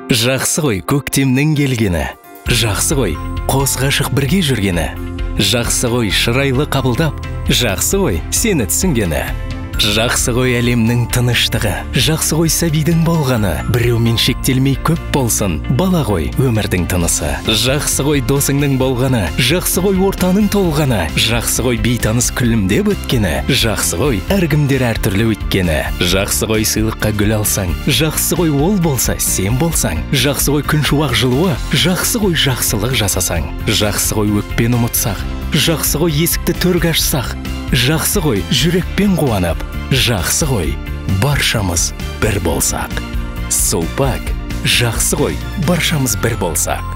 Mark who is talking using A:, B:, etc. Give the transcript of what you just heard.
A: Жақсы ғой көктемнің келгені, жақсы ғой қос ғашық бірге жүргені, жақсы ғой шырайлы қабылдап, жақсы ғой сені түсінгені. Жақсы ғой әлемнің тыныштығы, жақсы ғой сәбидің болғаны, біреумен шектелмей көп болсын, бала ғой өмірдің тынысы. Жақсы ғой досыңның болғаны, жақсы ғой ортаның толғаны, жақсы ғой бейтаныс күлімдеп өткені, жақсы ғой әркімдер әртүрлі өткені. Жақсы ғой сыйлыққа гүл алсаң, жақсы ғой ол болса сен болсаң, жақсы ғой күн шуақ жылуы, жақсы ғой жақсылық жасасаң, жақсы ғой өкпені ұмытсақ, жақсы ғой есікті төрге ашсақ, жақсы ғой жүрекпен қуанып, жақсы ғой баршамыз бір болсақ. Сулпак, жақсы ғой баршамыз бір болсақ.